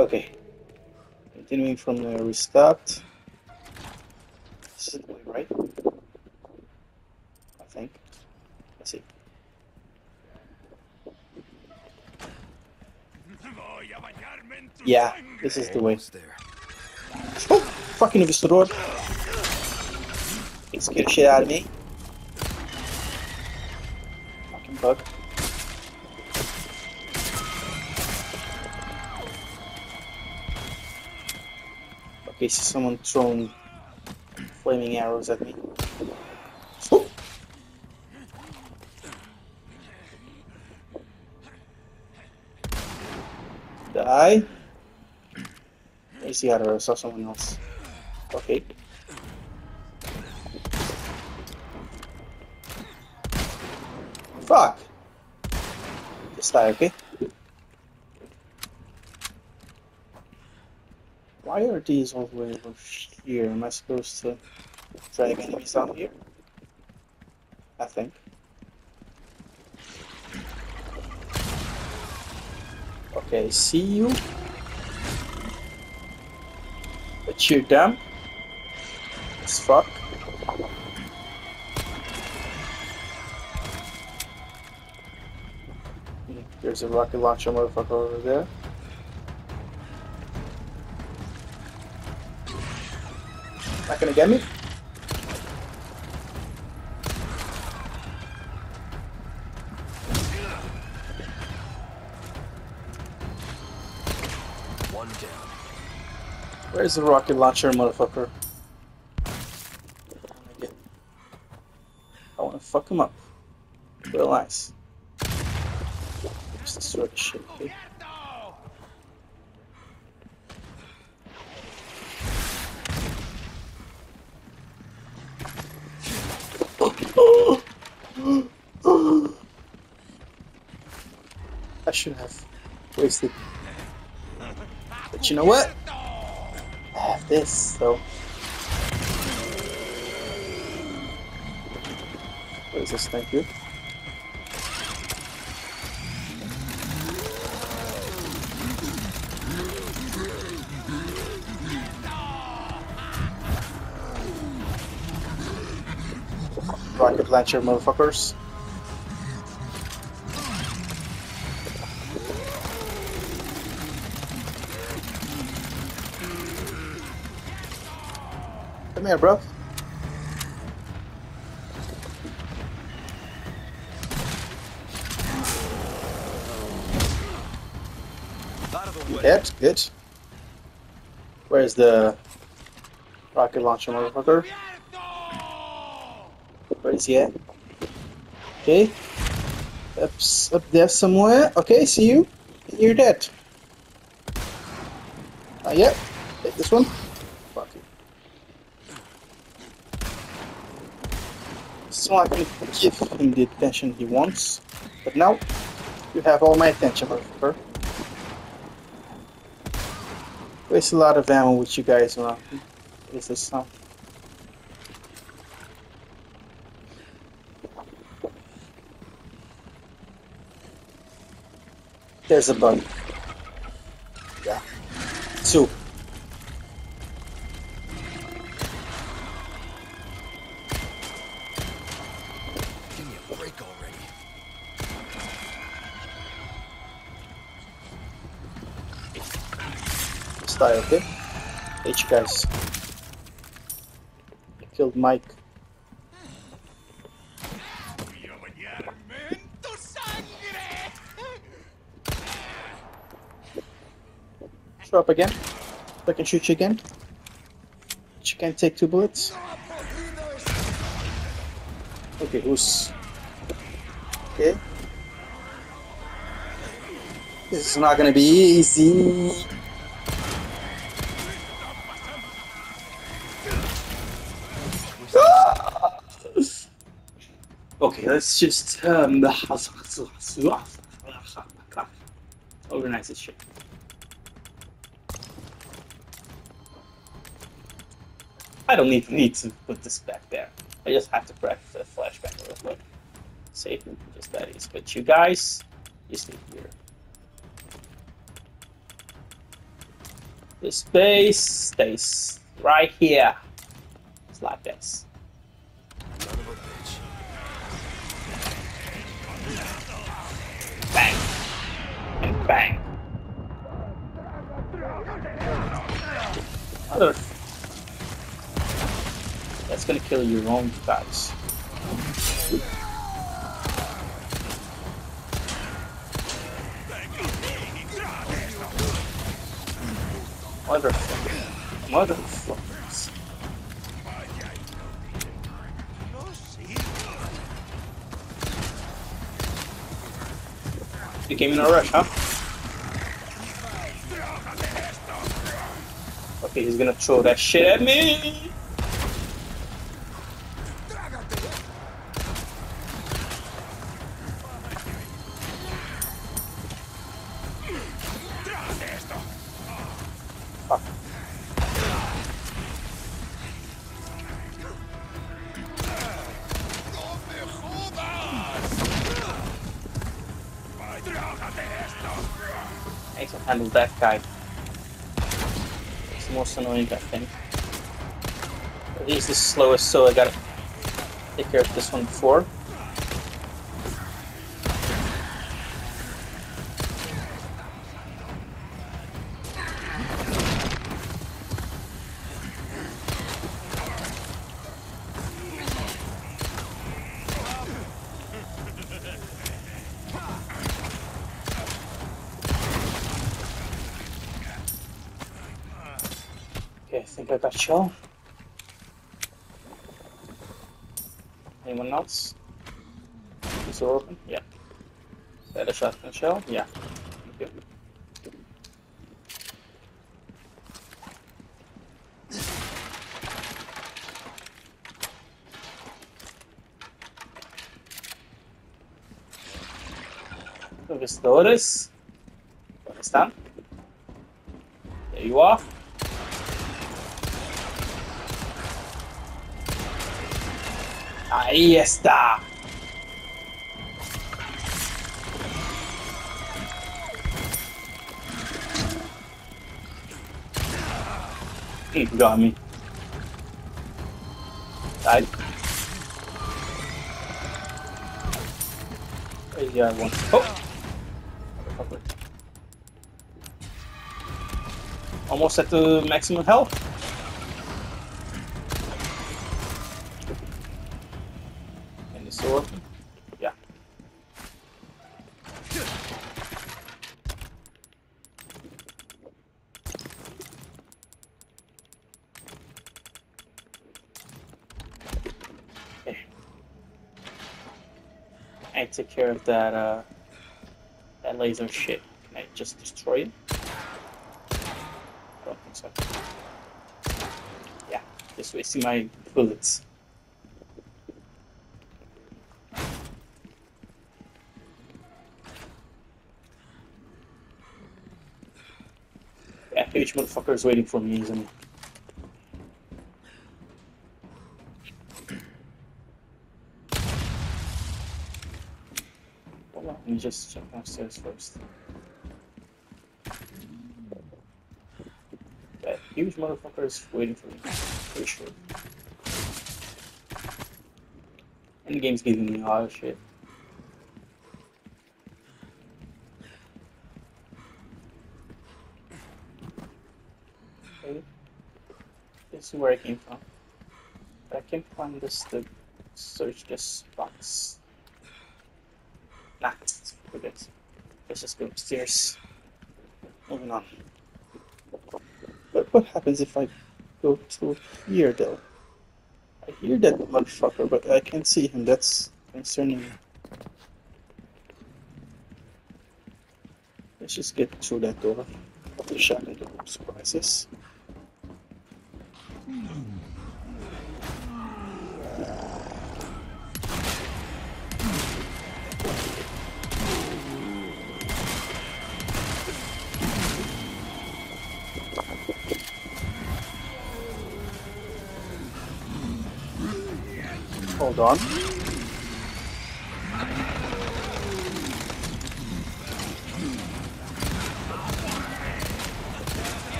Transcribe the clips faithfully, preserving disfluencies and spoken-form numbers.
Okay, continuing from the restart. This is the way, right? I think. Let's see. Yeah, this is the way. There. Oh, fucking Vistoror. He scared the shit out of me. Fucking bug. Okay, see someone throwing flaming arrows at me. Oh. Die. Where's the other? I saw someone else. Okay. Fuck! Just die, okay? Why are these all the way over here? Am I supposed to drag enemies down here? I think. Okay, see you. But you're dumb as fuck. There's a rocket launcher motherfucker over there. Not gonna get me? One down. Where's the rocket launcher motherfucker? I wanna fuck him up. Real nice. Just destroy the shit, okay? I should have wasted. But you know what? I have this, though. What is this? Thank you. Rocket launcher, motherfuckers. Come here, bro. Out of the way. Dead? Good. Where's the rocket launcher, motherfucker? Where is he at? Okay. Up, up there somewhere. Okay, see you. You're dead. Not yet. Take this one. Fuck it. So I can give him the attention he wants. But now, you have all my attention, motherfucker. Waste a lot of ammo with you guys around. What is this now? There's a bug. Yeah. Two. Give me a break already. Style, okay? Hate you guys. I killed Mike. Show up again. I can shoot you again. But you can't take two bullets. Okay, who's... Okay. This is not gonna be easy. Okay, let's just um organize this shit. I don't need need to put this back there. I just have to practice the flashback real quick. Save it, just that is. But you guys, you stay here. This base stays right here. It's like this. Son of a bitch. Bang. And bang. Mother. That's gonna kill your own guys. Motherfucker. Motherfuckers. You came in a rush, huh? Okay, he's gonna throw that shit at me! Fuck. I can handle that guy. It's the most annoying, I think. He's the slowest, so I gotta take care of this one before. Okay, I think I got shell. Anyone else? Is it open? Yeah. Is that a shotgun shell? Yeah. Thank you. Conquistadores. ¿Dónde están? There you are. Ahí está. He got me. Died. Where's the other one? Oh! Almost at the maximum health. And the sword. Yeah. Okay. I take care of that uh that laser shit. Can I just destroy it? I don't think so. Yeah, just wasting my bullets. Yeah, huge motherfucker is waiting for me, isn't he? Hold on, let me just check downstairs first. That huge motherfucker is waiting for me. Pretty sure. And the game's giving me a lot of shit. Okay. This is where I came from. But I can't find this to search this box. Nah, forget it. Let's just go upstairs. Moving on. But what happens if I go to here, though? I hear that motherfucker, but I can't see him. That's concerning me. Let's just get through that door. The shotgun door surprises. Hold on.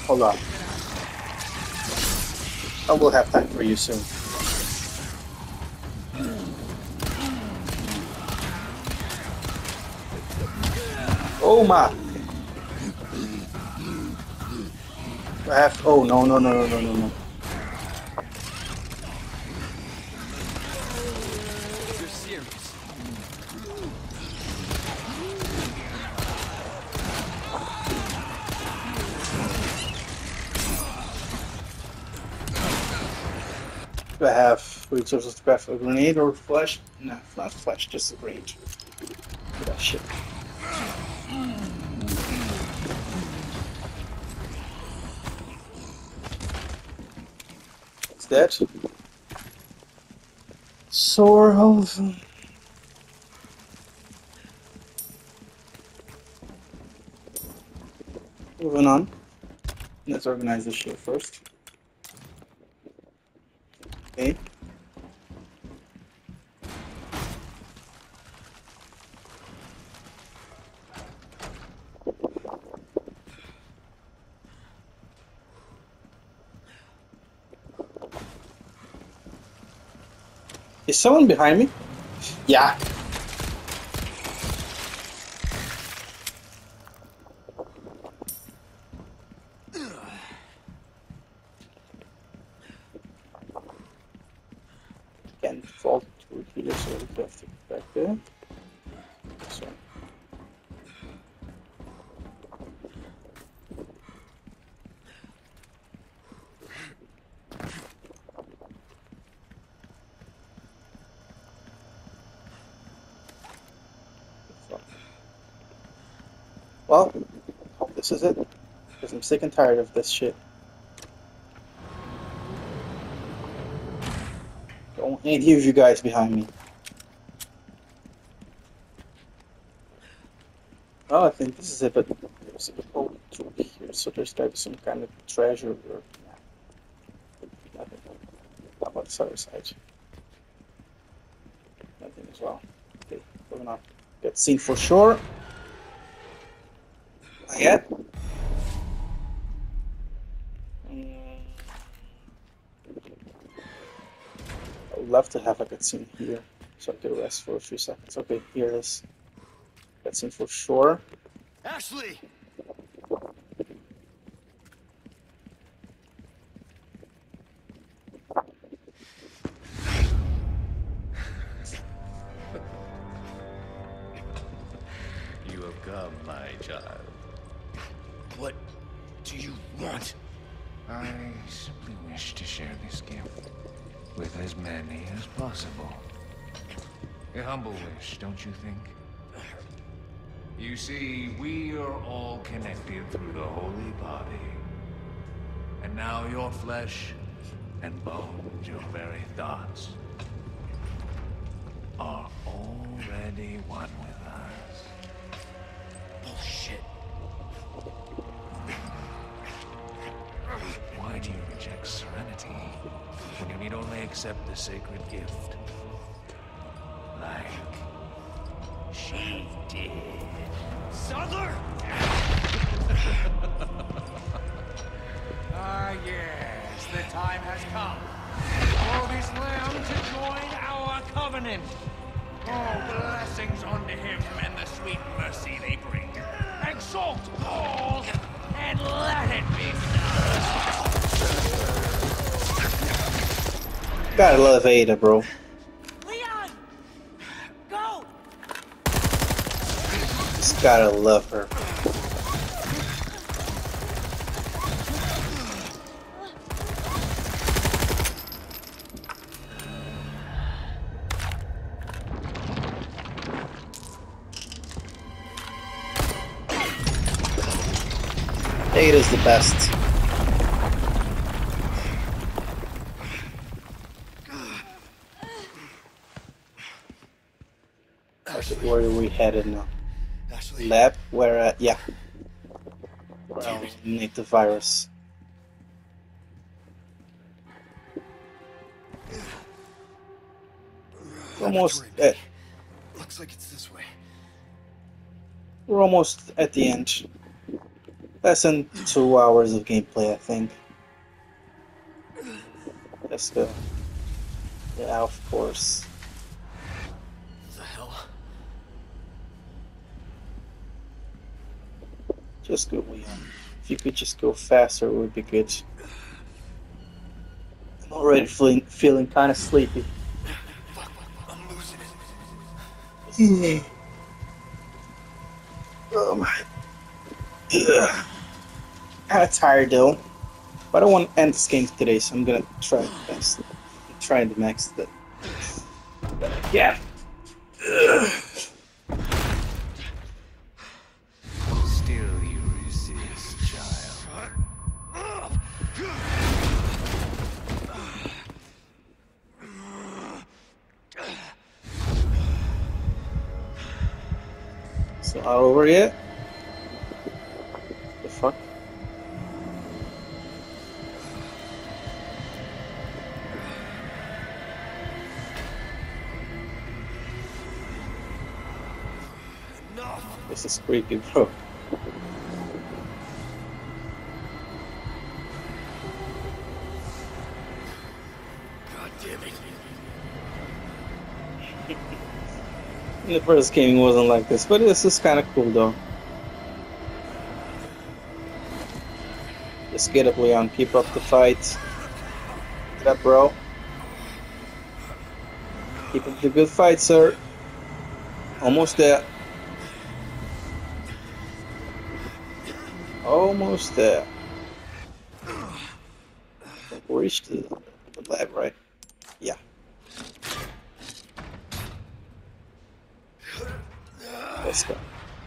Hold on. I will have time for you soon. Oh my! I have. Oh no no no no no no no! You're serious. Do I have resources to craft a grenade or flash? No, not flash, just a grenade. That shit. What's that? Sort of. Moving on. Let's organize this shit first. Okay. Is someone behind me? Yeah. Can't fall to here, so we have to go back there. So. Well, hope this is it. Because I'm sick and tired of this shit. Don't any of you guys behind me. Oh, I think this is it, but there's a hole through here, so there's gotta be some kind of treasure or yeah. Nothing. How about this other side? Nothing as well. Okay, moving on. Get seen for sure. Not yet. Mm. I would love to have a cutscene here, so I could rest for a few seconds. Okay, here it is. Cutscene for sure. Ashley! You have come, my child. What do you want? I simply wish to share this gift with as many as possible. A humble wish, don't you think? You see, we are all connected through the holy body. And now your flesh and bones, your very thoughts, are already one with us. Bullshit. Why do you reject serenity when you need only accept the sacred gift? Like she did. Sadler! Ah, yes, the time has come for this lamb to join our covenant. Oh, blessings unto him and the sweet mercy they bring. Exalt all and let it be Gotta love Ada, bro. Leon! Go! Just gotta love her. Ada's the best. Okay, where are we headed now? Ashley. Lab? Where at? Yeah. Well, eliminate the virus. We're almost at, Looks like it's this way. we're almost at the end. Less than two hours of gameplay, I think. Let's go. Yeah, of course. The hell? Just go, Leon. If you could just go faster, it would be good. I'm already feeling feeling kind of sleepy. Fuck, I'm losing it. Oh my. Ugh. Kind of tired though, but I don't want to end this game today, so I'm gonna try the best. I'm trying the max that. Yeah. Ugh. Still you resist, child. So not over yet? The fuck? This is creepy, bro. God damn it. The first game wasn't like this, but this is kind of cool though. Just get up, Leon. Keep up the fight. Get up, bro. Keep up the good fight, sir. Almost there. Almost there. We reached the, the lab, right? Yeah. Let's go.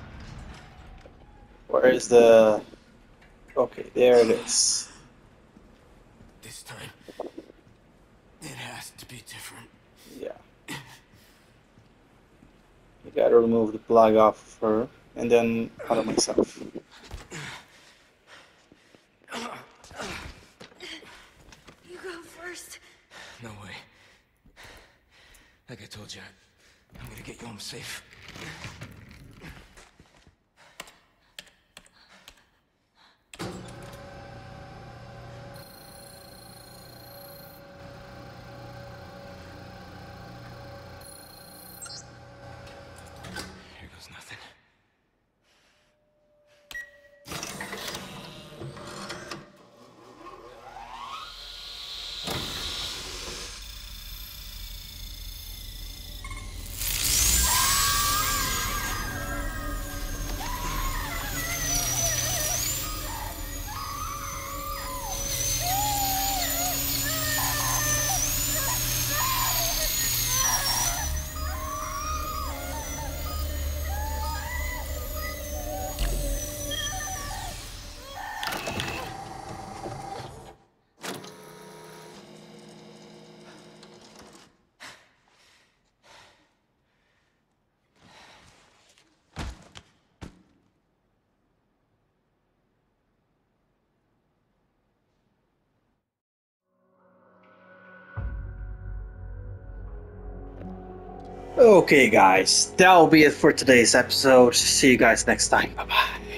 Where is the... Okay, there it is. This time, it has to be different. Yeah. You gotta remove the plug off of her, and then out of myself. You go first. No way. Like I told you, I'm gonna get you home safe. Here goes nothing. Okay, guys, that will be it for today's episode. See you guys next time. Bye bye.